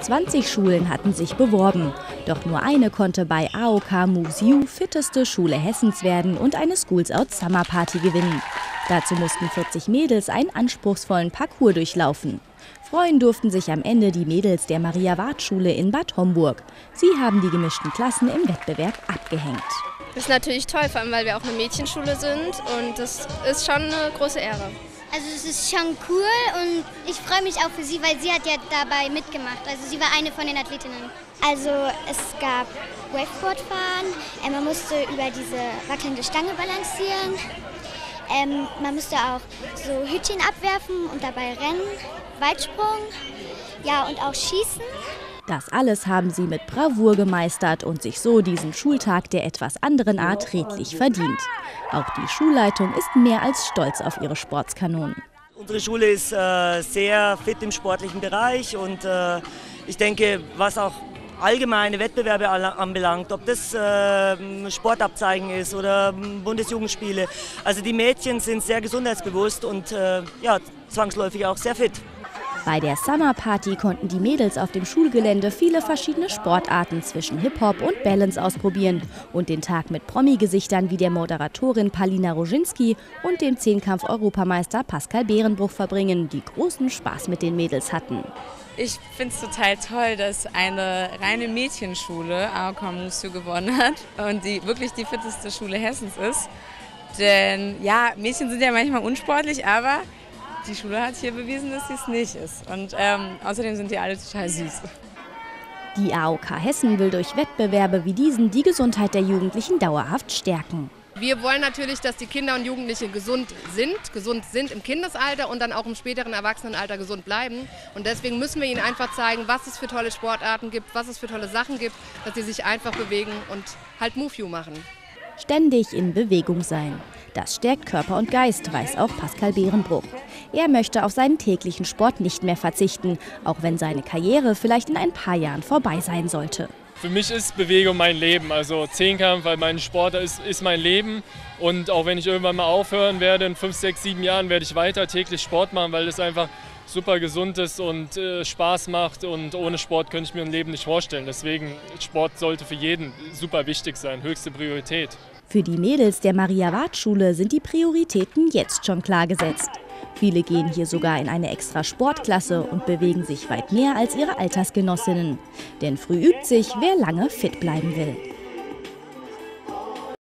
20 Schulen hatten sich beworben. Doch nur eine konnte bei AOK Moves You fitteste Schule Hessens werden und eine Schools Out Summer Party gewinnen. Dazu mussten 40 Mädels einen anspruchsvollen Parcours durchlaufen. Freuen durften sich am Ende die Mädels der Maria-Ward-Schule in Bad Homburg. Sie haben die gemischten Klassen im Wettbewerb abgehängt. Das ist natürlich toll, vor allem weil wir auch eine Mädchenschule sind und das ist schon eine große Ehre. Also es ist schon cool und ich freue mich auch für sie, weil sie hat ja dabei mitgemacht. Also sie war eine von den Athletinnen. Also es gab Wakeboardfahren, man musste über diese wackelnde Stange balancieren. Man musste auch so Hütchen abwerfen und dabei rennen, Weitsprung, ja und auch schießen. Das alles haben sie mit Bravour gemeistert und sich so diesen Schultag der etwas anderen Art redlich verdient. Auch die Schulleitung ist mehr als stolz auf ihre Sportskanonen. Unsere Schule ist sehr fit im sportlichen Bereich und ich denke, was auch allgemeine Wettbewerbe anbelangt, ob das Sportabzeigen ist oder Bundesjugendspiele. Also die Mädchen sind sehr gesundheitsbewusst und ja, zwangsläufig auch sehr fit. Bei der Summer Party konnten die Mädels auf dem Schulgelände viele verschiedene Sportarten zwischen Hip-Hop und Balance ausprobieren und den Tag mit Promi-Gesichtern wie der Moderatorin Palina Roginski und dem Zehnkampf-Europameister Pascal Behrenbruch verbringen, die großen Spaß mit den Mädels hatten. Ich finde es total toll, dass eine reine Mädchenschule AOK Moves You gewonnen hat und die wirklich die fitteste Schule Hessens ist. Denn ja, Mädchen sind ja manchmal unsportlich, aber die Schule hat hier bewiesen, dass sie es nicht ist. Und außerdem sind die alle total süß. Die AOK Hessen will durch Wettbewerbe wie diesen die Gesundheit der Jugendlichen dauerhaft stärken. Wir wollen natürlich, dass die Kinder und Jugendliche gesund sind im Kindesalter und dann auch im späteren Erwachsenenalter gesund bleiben. Und deswegen müssen wir ihnen einfach zeigen, was es für tolle Sportarten gibt, was es für tolle Sachen gibt, dass sie sich einfach bewegen und halt Move You machen. Ständig in Bewegung sein. Das stärkt Körper und Geist, weiß auch Pascal Behrenbruch. Er möchte auf seinen täglichen Sport nicht mehr verzichten, auch wenn seine Karriere vielleicht in ein paar Jahren vorbei sein sollte. Für mich ist Bewegung mein Leben, also Zehnkampf, weil mein Sport ist mein Leben. Und auch wenn ich irgendwann mal aufhören werde, in 5, 6, 7 Jahren werde ich weiter täglich Sport machen, weil es einfach super gesund ist und Spaß macht. Und ohne Sport könnte ich mir ein Leben nicht vorstellen. Deswegen, Sport sollte für jeden super wichtig sein, höchste Priorität. Für die Mädels der Maria-Ward-Schule sind die Prioritäten jetzt schon klar gesetzt. Viele gehen hier sogar in eine extra Sportklasse und bewegen sich weit mehr als ihre Altersgenossinnen. Denn früh übt sich, wer lange fit bleiben will.